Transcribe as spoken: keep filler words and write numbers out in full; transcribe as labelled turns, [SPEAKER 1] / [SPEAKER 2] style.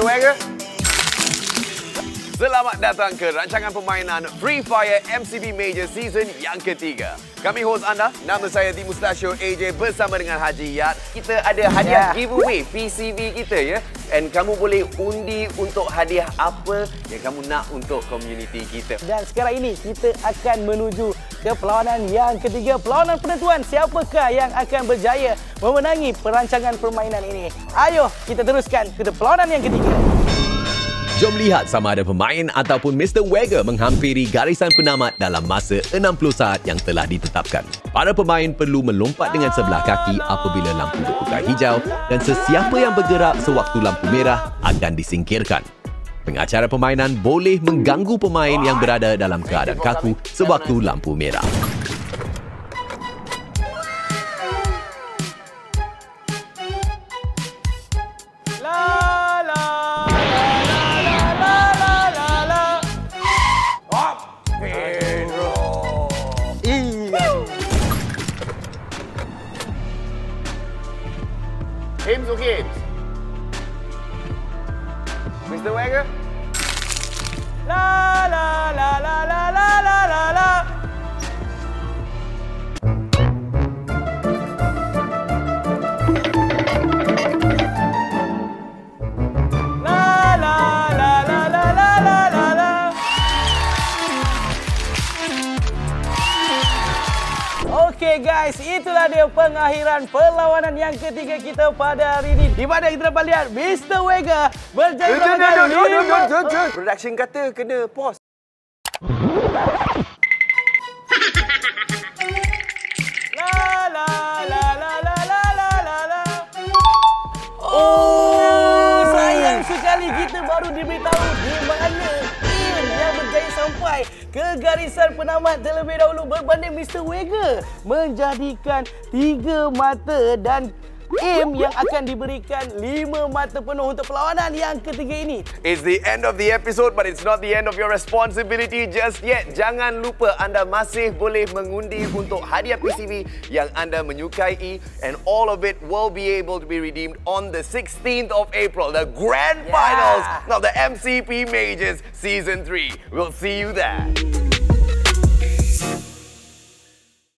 [SPEAKER 1] Wagger. Selamat datang ke rancangan permainan Free Fire M C B Major Season yang ketiga. Kami host anda, nama saya Di Mustachio A J bersama dengan Haji Yat. Kita ada hadiah yeah. giveaway P C V kita ya. And kamu boleh undi untuk hadiah apa yang kamu nak untuk komuniti kita.
[SPEAKER 2] Dan sekarang ini kita akan menuju ke perlawanan yang ketiga. Perlawanan penentuan siapakah yang akan berjaya memenangi perancangan permainan ini. Ayo kita teruskan ke perlawanan yang ketiga.
[SPEAKER 3] Jom lihat sama ada pemain ataupun Mister Wagger menghampiri garisan penamat dalam masa enam puluh saat yang telah ditetapkan. Para pemain perlu melompat dengan sebelah kaki apabila lampu bertukar hijau dan sesiapa yang bergerak sewaktu lampu merah akan disingkirkan. Pengacara permainan boleh mengganggu pemain yang berada dalam keadaan kaku sewaktu lampu merah.
[SPEAKER 1] Hims okay, Hims? Mister Wagger?
[SPEAKER 2] La la la la la la la la la. Okey guys, itulah dia pengakhiran perlawanan yang ketiga kita pada hari ini. Di mana kita dapat lihat Mister Wagger berjaya melawan lima.
[SPEAKER 1] Production kata kena pause.
[SPEAKER 2] La la la la la la la la la. Oh, sayang sekali kita baru diberitahu di mana tim yang berjaya sampai ke garisan penamat terlebih dahulu berbanding Mister Wagger menjadikan tiga mata dan aim yang akan diberikan lima mata penuh untuk perlawanan yang ketiga ini.
[SPEAKER 1] It's the end of the episode, but it's not the end of your responsibility just yet. Jangan lupa anda masih boleh mengundi untuk hadiah P C V yang anda menyukai, and all of it will be able to be redeemed on the sixteenth of April, the grand
[SPEAKER 2] yeah.
[SPEAKER 1] finals of the M C B Majors Season three. We'll see you there.